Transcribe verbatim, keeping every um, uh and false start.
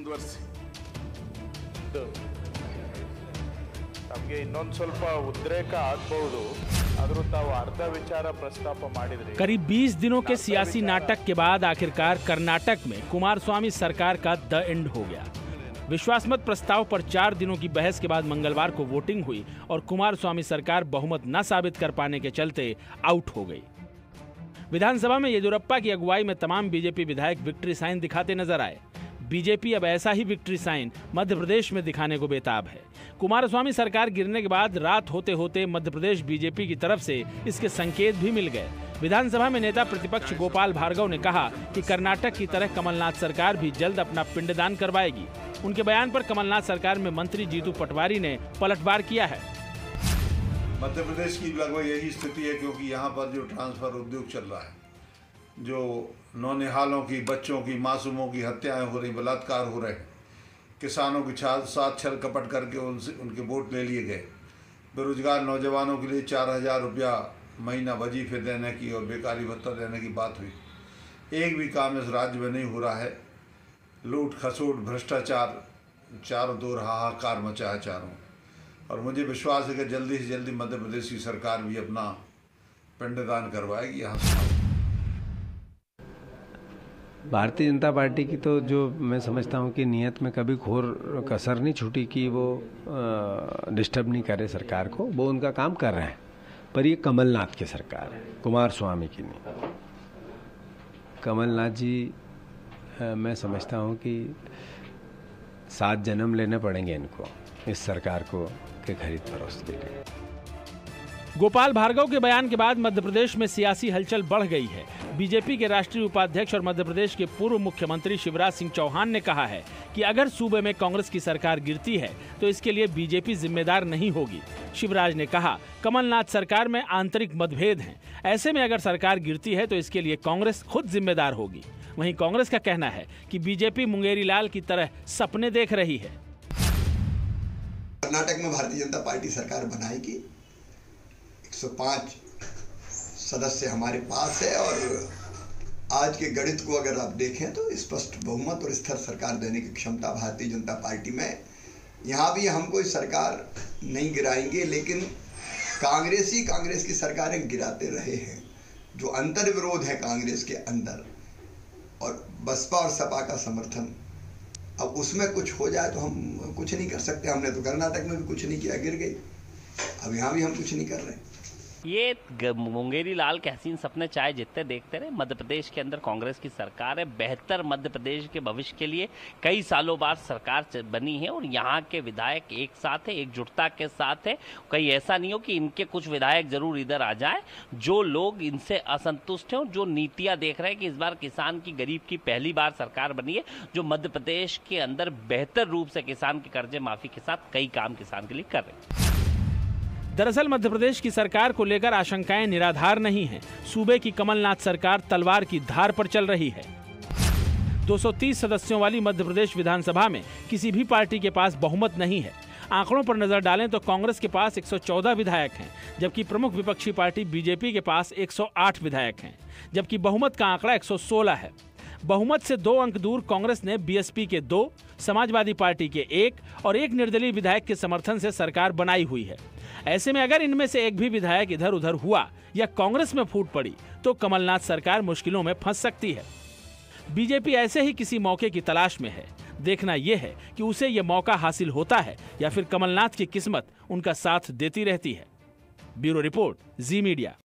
ಮುಂದುವರಿಸಿ. ನಮಗೆ ಇನ್ನೊಂದು ಸ್ವಲ್ಪ ಉದ್ರೇಕ ಆಗಬಹುದು, ಆದರೂ ತಾವು ಅರ್ಧ ವಿಚಾರ ಪ್ರಸ್ತಾಪ ಮಾಡಿದ್ರಿ. करीब बीस दिनों के सियासी नाटक के बाद आखिरकार कर्नाटक में कुमारस्वामी सरकार का द एंड हो गया। विश्वासमत प्रस्ताव पर चार दिनों की बहस के बाद मंगलवार को वोटिंग हुई और कुमारस्वामी सरकार बहुमत न साबित कर पाने के चलते आउट हो गई। विधानसभा में येदियुरप्पा की अगुवाई में तमाम बीजेपी विधायक विक्ट्री साइन दिखाते नजर आए। बीजेपी अब ऐसा ही विक्ट्री साइन मध्य प्रदेश में दिखाने को बेताब है। कुमारस्वामी सरकार गिरने के बाद रात होते होते मध्य प्रदेश बीजेपी की तरफ से इसके संकेत भी मिल गए। विधानसभा में नेता प्रतिपक्ष गोपाल भार्गव ने कहा कि कर्नाटक की तरह कमलनाथ सरकार भी जल्द अपना पिंडदान करवाएगी। उनके बयान पर कमलनाथ सरकार में मंत्री जीतू पटवारी ने पलटवार किया है। मध्य प्रदेश की लगभग यही स्थिति है, क्योंकि यहाँ पर जो ट्रांसफर उद्योग चल रहा है, जो नौनिहालों की, बच्चों की, मासूमों की हत्याएं हो रही, बलात्कार हो रहे हैं, किसानों के साथ छल कपट करके उनसे उनके वोट ले लिए गए, बेरोजगार नौजवानों के लिए चार हजार रुपया महीना वजीफे देने की और बेकारी भत्ता देने की बात हुई। एक भी काम इस राज्य में नहीं हो रहा है। लूट खसोट भ्रष्टाचार चारों दूर हाहाकार मचा है चारों। और मुझे विश्वास है कि जल्दी से जल्दी मध्य प्रदेश की सरकार भी अपना पिंडदान करवाएगी। यहाँ भारतीय जनता पार्टी की तो जो मैं समझता हूँ कि नियत में कभी घोर कसर नहीं छूटी कि वो डिस्टर्ब नहीं करे सरकार को। वो उनका काम कर रहे हैं, पर ये कमलनाथ की सरकार है, कुमारस्वामी की नहीं। कमलनाथ जी मैं समझता हूँ कि सात जन्म लेने पड़ेंगे इनको इस सरकार को के खरीद फरोख्त के लिए। गोपाल भार्गव के बयान के बाद मध्य प्रदेश में सियासी हलचल बढ़ गई है। बीजेपी के राष्ट्रीय उपाध्यक्ष और मध्य प्रदेश के पूर्व मुख्यमंत्री शिवराज सिंह चौहान ने कहा है कि अगर सूबे में कांग्रेस की सरकार गिरती है तो इसके लिए बीजेपी जिम्मेदार नहीं होगी। शिवराज ने कहा, कमलनाथ सरकार में आंतरिक मतभेद हैं, ऐसे में अगर सरकार गिरती है तो इसके लिए कांग्रेस खुद जिम्मेदार होगी। वहीं कांग्रेस का कहना है कि बीजेपी मुंगेरी लाल की तरह सपने देख रही है। कर्नाटक में भारतीय जनता पार्टी सरकार बनाएगी। एक सौ पाँच सदस्य हमारे पास है और आज के गणित को अगर आप देखें तो स्पष्ट बहुमत और स्थिर सरकार देने की क्षमता भारतीय जनता पार्टी में। यहाँ भी हम कोई सरकार नहीं गिराएंगे, लेकिन कांग्रेस ही कांग्रेस की सरकारें गिराते रहे हैं। जो अंतर विरोध है कांग्रेस के अंदर और बसपा और सपा का समर्थन, अब उसमें कुछ हो जाए तो हम कुछ नहीं कर सकते। हमने तो कर्नाटक में भी कुछ नहीं किया, गिर गई। अब यहाँ भी हम कुछ नहीं कर रहे। ये मुंगेरी लाल के हसीन सपने चाहे जितने देखते रहे, मध्य प्रदेश के अंदर कांग्रेस की सरकार है। बेहतर मध्य प्रदेश के भविष्य के लिए कई सालों बाद सरकार बनी है और यहाँ के विधायक एक साथ है, एकजुटता के साथ है। कहीं ऐसा नहीं हो कि इनके कुछ विधायक जरूर इधर आ जाए। जो लोग इनसे असंतुष्ट हैं, जो नीतियाँ देख रहे हैं कि इस बार किसान की, गरीब की पहली बार सरकार बनी है, जो मध्य प्रदेश के अंदर बेहतर रूप से किसान के कर्जे माफी के साथ कई काम किसान के लिए कर रहे हैं। दरअसल मध्य प्रदेश की सरकार को लेकर आशंकाएं निराधार नहीं हैं। सूबे की कमलनाथ सरकार तलवार की धार पर चल रही है। दो सौ तीस सदस्यों वाली मध्य प्रदेश विधानसभा में किसी भी पार्टी के पास बहुमत नहीं है। आंकड़ों पर नजर डालें तो कांग्रेस के पास एक सौ चौदह विधायक हैं, जबकि प्रमुख विपक्षी पार्टी बीजेपी के पास एक सौ आठ विधायक हैं, जबकि बहुमत का आंकड़ा एक सौ सोलह है। बहुमत से दो अंक दूर कांग्रेस ने बीएसपी के दो, समाजवादी पार्टी के एक और एक निर्दलीय विधायक के समर्थन से सरकार बनाई हुई है। ऐसे में अगर इनमें से एक भी विधायक इधर उधर हुआ या कांग्रेस में फूट पड़ी तो कमलनाथ सरकार मुश्किलों में फंस सकती है। बीजेपी ऐसे ही किसी मौके की तलाश में है। देखना यह है कि उसे यह मौका हासिल होता है या फिर कमलनाथ की किस्मत उनका साथ देती रहती है। Bureau report, Zee media.